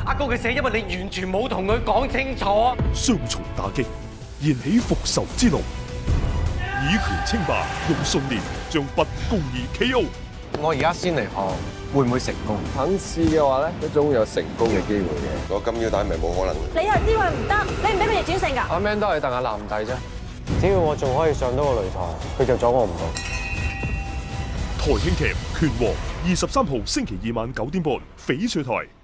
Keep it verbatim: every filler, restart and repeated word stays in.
阿哥嘅死，因為你完全冇同佢講清楚。 雙重打擊，燃起復仇之怒。以權稱霸，用信念將不公義 K O。 我而家先嚟學，會唔會成功？ 肯試嘅話咧，都總會有成功嘅機會嘅。 個金腰帶咪冇可能。 你又知佢唔得，你唔俾佢逆轉勝㗎？ 阿 Man 都係鄧阿男弟啫。 只要我仲可以上到個擂台，佢就阻我唔到。 台慶劇《拳王》二十三號星期二晚九點半，翡翠台。